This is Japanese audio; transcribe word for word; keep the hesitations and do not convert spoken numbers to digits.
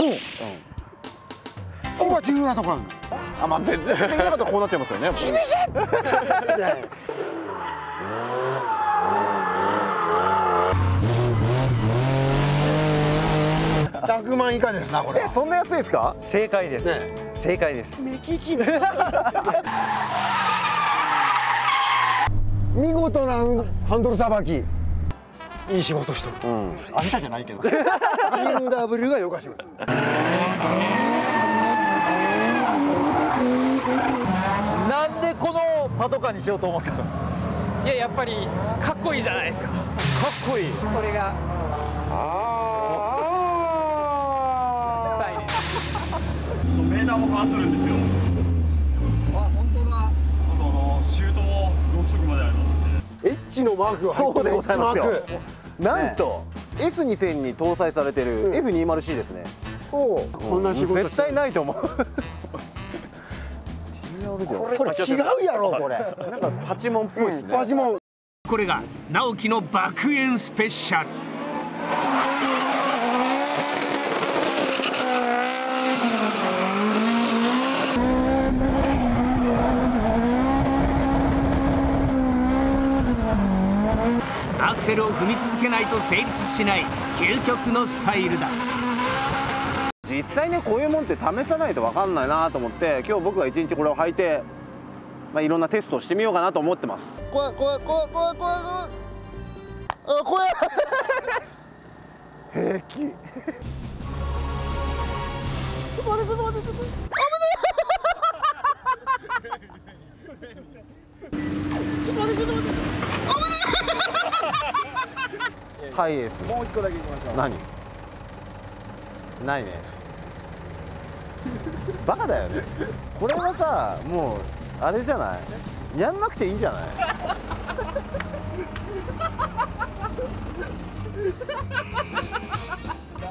そう。うん。そこは重要なところなの。 あ、まあ全然できなかったらこうなっちゃいますよね。 厳しい。ひゃくまん以下ですなこれ。 え、そんな安いですか？ 正解です。正解です。 目利き。見事なハンドルさばき。いい仕事してる。うん。あんたじゃないけど。ビーエムダブリュー がよかします。 なんでこのパトカーにしようと思ったの？ いや、やっぱりかっこいいじゃないですか。かっこいい。 これがあサイレン。ちょっとメーターも変わっとるんですよ。 あ、本当だ。 あのシュートもろく速までありますんで。 エッジのマークが入ってる。 そうでございますよ。なんと エスにせん に搭載されてる エフにじゅうシー ですね。 おお、こんな仕事絶対ないと思う。 これ違うやろこれ。 なんかパチモンっぽいですね。 パチモン。 これが直樹の爆炎スペシャル。アクセルを踏み続けないと成立しない究極のスタイルだ。 実際ね、こういうもんって試さないと分かんないなと思って、今日僕が一日これを履いて、まあ、いろんなテストをしてみようかなと思ってます。 怖い怖い怖い怖い怖い怖い。あ、怖い。 平気。ちょっと待ってちょっと待ってちょっと。危ない。ちょっと待ってちょっと待って。危ない。ハイエース。 もう一個だけいきましょう。 何？ないね。バカだよね。これはさ、もうあれじゃない。やんなくていいんじゃない？